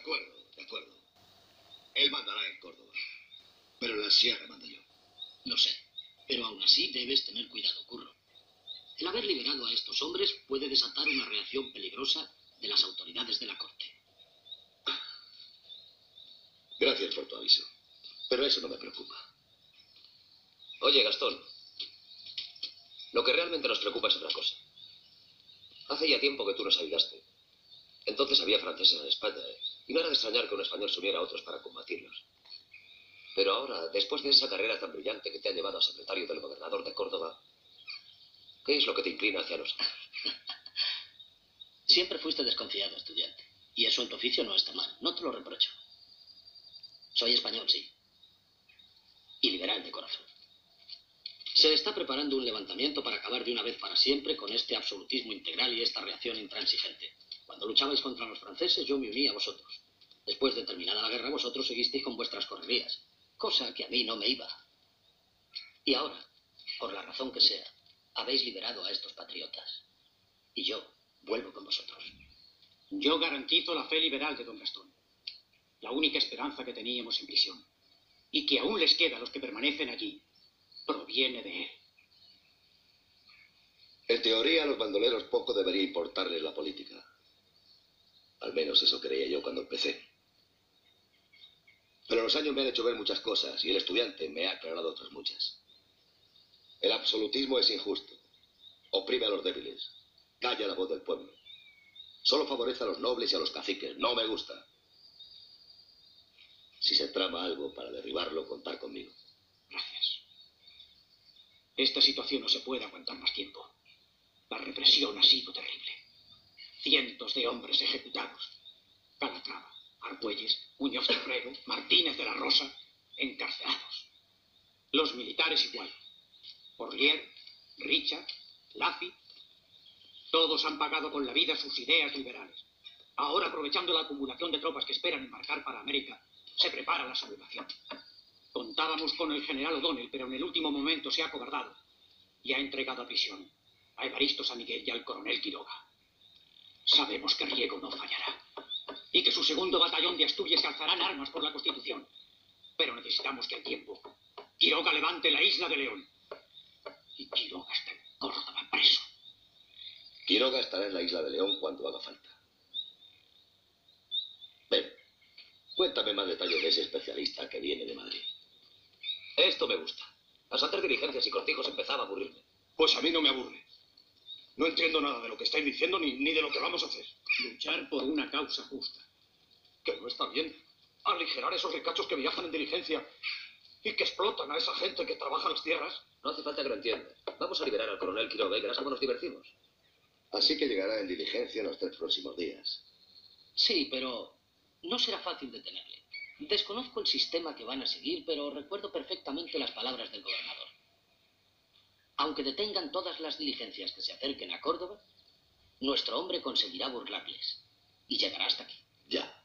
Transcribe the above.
acuerdo, de acuerdo. Él mandará en Córdoba, pero en la sierra mando yo. Lo sé, pero aún así debes tener cuidado, Curro. El haber liberado a estos hombres puede desatar una reacción peligrosa de las autoridades de la corte. Gracias por tu aviso, pero eso no me preocupa. Oye, Gastón, lo que realmente nos preocupa es otra cosa. Hace ya tiempo que tú nos ayudaste. Entonces había franceses en España, y no era de extrañar que un español se uniera a otros para combatirlos. Pero ahora, después de esa carrera tan brillante que te ha llevado a secretario del gobernador de Córdoba, ¿qué es lo que te inclina hacia nosotros? Siempre fuiste desconfiado, estudiante. Y eso en tu oficio no está mal, no te lo reprocho. Soy español, sí. Y liberal de corazón. Se está preparando un levantamiento para acabar de una vez para siempre con este absolutismo integral y esta reacción intransigente. Cuando luchabais contra los franceses, yo me uní a vosotros. Después de terminada la guerra, vosotros seguisteis con vuestras correrías, cosa que a mí no me iba. Y ahora, por la razón que sea, habéis liberado a estos patriotas. Y yo vuelvo con vosotros. Yo garantizo la fe liberal de don Gastón. La única esperanza que teníamos en prisión, y que aún les queda a los que permanecen allí, proviene de él. En teoría, a los bandoleros poco debería importarles la política. Al menos eso creía yo cuando empecé. Pero los años me han hecho ver muchas cosas y el estudiante me ha aclarado otras muchas. El absolutismo es injusto. Oprime a los débiles. Calla la voz del pueblo. Solo favorece a los nobles y a los caciques. No me gusta. Si se trama algo para derribarlo, contar conmigo. Gracias. Esta situación no se puede aguantar más tiempo. La represión ha sido terrible. Cientos de hombres ejecutados. Calatrava, Argüelles, Muñoz Ferrero, Martínez de la Rosa, encarcelados. Los militares igual. Porlier, Richard, Laffy, todos han pagado con la vida sus ideas liberales. Ahora, aprovechando la acumulación de tropas que esperan embarcar para América, se prepara la sublevación. Contábamos con el general O'Donnell, pero en el último momento se ha acobardado y ha entregado a prisión a Evaristo San Miguel y al coronel Quiroga. Sabemos que Riego no fallará y que su segundo batallón de Asturias se alzarán armas por la Constitución. Pero necesitamos que al tiempo Quiroga levante la isla de León. Y Quiroga está en Córdoba preso. Quiroga estará en la isla de León cuando haga falta. Ven, cuéntame más detalles de ese especialista que viene de Madrid. Esto me gusta. Al hacer diligencias y cortijos empezaba a aburrirme. Pues a mí no me aburre. No entiendo nada de lo que estáis diciendo ni de lo que vamos a hacer. Luchar por una causa justa. Que no está bien aligerar esos ricachos que viajan en diligencia y que explotan a esa gente que trabaja las tierras. No hace falta que lo entienda. Vamos a liberar al coronel Quiroga y verás cómo nos divertimos. Así que llegará en diligencia en los 3 próximos días. Sí, pero no será fácil detenerle. Desconozco el sistema que van a seguir, pero recuerdo perfectamente las palabras del gobernador. Aunque detengan todas las diligencias que se acerquen a Córdoba, nuestro hombre conseguirá burlarles y llegará hasta aquí. Ya.